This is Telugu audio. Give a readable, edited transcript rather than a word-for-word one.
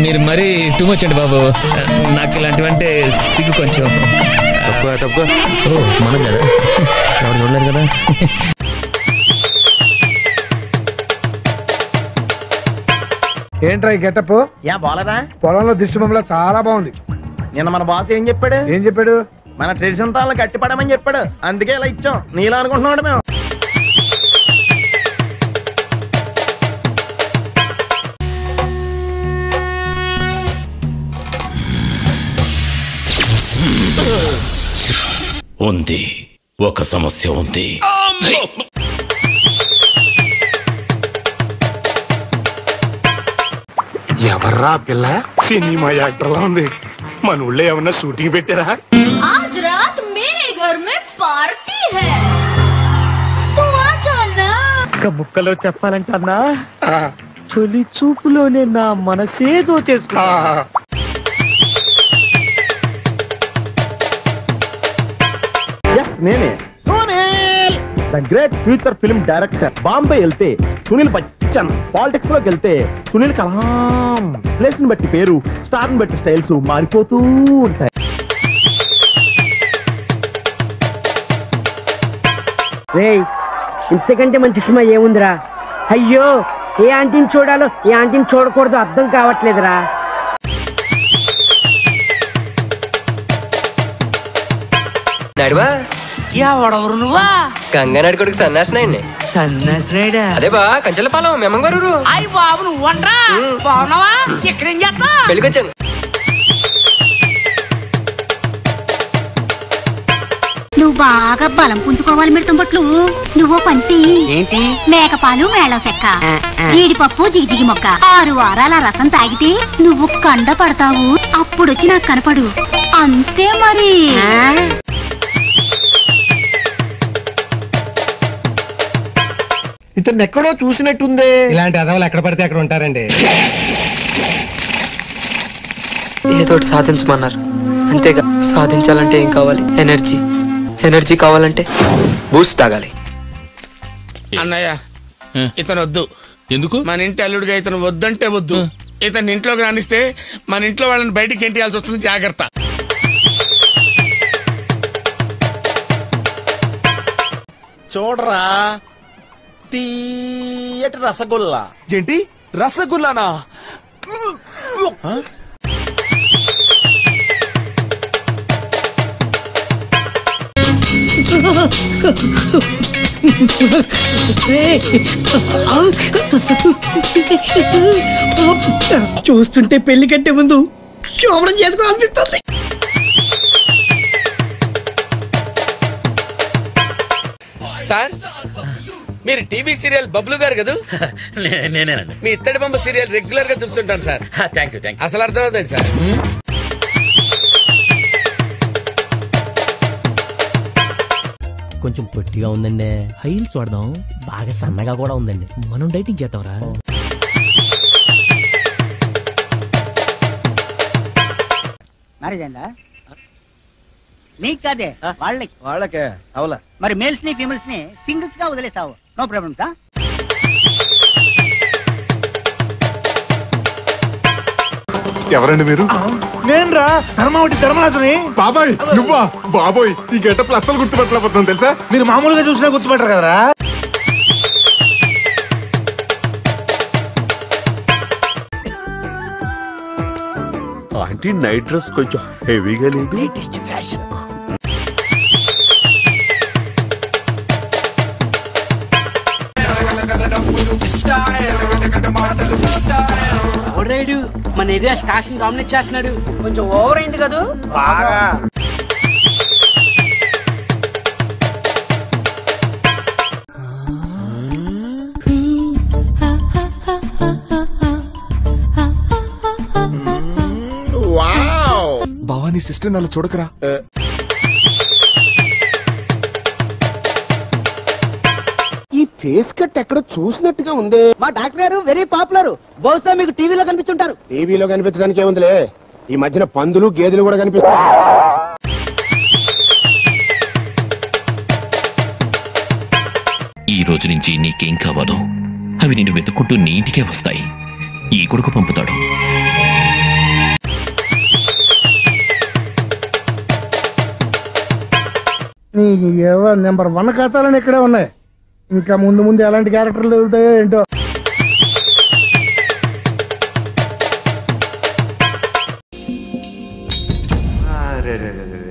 మీరు మరీ టూ మచ్ అండి బాబు. నాకు ఇలాంటివంటే సిగ్గు కొంచెం. ఓ మనం కదా, ఎవరు చూడలేదు కదా. ఏంట్రా ఈ గెటప్? యా బాలేదా? పొలంలో దిష్టి బొమ్మలా చాలా బాగుంది. నిన్న మన బాస్ ఏం చెప్పాడు? మన ట్రెడిషన్ తాళ్ళని కట్టిపడమని చెప్పాడు. అందుకే ఇలా ఇచ్చాం. నీలా అనుకుంటున్నాడు మేము. ఉంది, ఒక సమస్య ఉంది. ఎవర్రా పిల్ల? సినిమా యాక్టర్లా ఉంది. మన ఊళ్ళో ఏమన్నా షూటింగ్ పెట్టారా? आज रात मेरे घर में पार्टी है, तू आ जाना. ముక్కలో చెప్పాలంటే అన్నా, తొలి చూపులోనే నా మనసేదో చేసుకున్నా. నేనే Sunil, the great future film director. Bombay వెళ్తే సునీల్ బచ్చన్, పాలిటిక్స్ లోకి వెళ్తే సునీల్ కలాం. ప్లేస్ ని బట్టి పేరు, స్టార్ ని బట్టి స్టైల్స్ మారిపోతూ ఉంటాయి. ఇంతకంటే మంచి సినిమా ఏముందిరా? అయ్యో, ఏ ఆంటీని చూడాలో ఏ ఆంటీని చూడకూడదు అర్థం కావట్లేదురా. నడివా ఎవడెవరు నువ్వా? గంగానాడు కొడుకు సన్నాసినాయండి. సన్నాసినాయుడా? అదే బా కంచెలపాలెం మేమంగారు. అయ్యి బాబు, నువ్వంట్రా బాగున్నావా? ఎక్కడేం చేస్తా? పెళ్ళికొచ్చాను. నువ్వు బాగా బలం పుంజుకోవాలి మిడతం పట్లు. నువ్వు పంచి ఏంటి? మేకపాలు మేళ చెక్క, జీడిపప్పు జిగిజిగి మొక్క, 6 వారాల రసం తాగితే నువ్వు కండ పడతావు. అప్పుడొచ్చి నాకు కనపడు. అంతే మరి. ఇతను ఎక్కడో చూసినట్టుంది. ఇలాంటి అదవలు ఎక్కడ పడితే అక్కడ ఉంటారండి. ఏదో సాధించమన్నారు అంతేగా. సాధించాలంటే ఏం కావాలి? ఎనర్జీ. ఎనర్జీ కావాలంటే బూస్ట్ తాగాలి. అన్నయ్య, ఇతను వద్దు. ఎందుకు? మన ఇంటి అల్లుడిగా ఇతను వద్దంటే వద్దు. ఇతను ఇంట్లోకి రానిస్తే మన ఇంట్లో వాళ్ళని బయటికి ఎంటియాల్సి వస్తుంది. జాగ్రత్త. చూడరా, తీయటి రసగుల్లా. ఏంటి రసగుల్లానా? చూస్తుంటే పెళ్లి కంటే ముందు శోభనం చేసుకోవాలనిపిస్తుంది. సార్, మీరు టీవీ సీరియల్ బబ్లు గారు కదా? నేనేనండి. మీ ఇత్తడి బొమ్మ సీరియల్ రెగ్యులర్ గా చూస్తుంటాను సార్. Thank you. అసలు అర్థం అవుతుంది సార్. కొంచెం పొట్టిగా ఉందండి. హైల్స్ వాడదాం. బాగా సన్నగా కూడా ఉందండి. మనం డైటింగ్ చేద్దాంరా. మ్యారేజ్ అయిందా? నీకు కాదే, వాళ్ళకే అవులా. మరి మేల్స్ ని ఫీమేల్స్ ని సింగిల్స్ గా వదిలేసావు. నో ప్రాబ్లమ్సా? ఎవరండి మీరు? నేనురా, ధర్మావతి ధర్మరాజుని. బాబాయ్ నువ్వా? బాబోయ్, ఈ గెటప్ అస్సలు గుర్తుపట్టలేకపోతున్నాను తెలుసా. మీరు మామూలుగా చూసినా గుర్తుపట్టరు కదరా. ఆంటీ నైట్ డ్రెస్ కొంచెం హెవీగా లేదు? Latest fashion. ఎవరైడు మన ఏరియా స్టాషన్ డామినేట్ చేస్తున్నాడు. కొంచెం ఓవర్ అయింది కదా. బాగా భవానీ సిస్టర్ నన్ను చూడకరా. ఈ ఫేస్ కట్ ఎక్కడ చూసినట్టుగా ఉంది. మా డాక్టర్ గారు వెరీ పాపులర్. బహుశా మీకు టీవీలో కనిపిస్తుంటారు. టీవీలో కనిపించడానికి ఏముందిలే, ఈ మధ్యన పందులు గేదెలు కూడా కనిపిస్తాయి. ఈ రోజు నుంచి నీకేం కావాలో అవి నిన్ను వెతుక్కుంటూ నీ ఇంటికే వస్తాయి. ఈ కొడుకు పంపుతాడు. నెంబర్ 1 ఖాతాలని ఇక్కడే ఉన్నాయి. ఇంకా ముందు ముందు ఎలాంటి క్యారెక్టర్లు తగులుతాయో ఏంటో. రే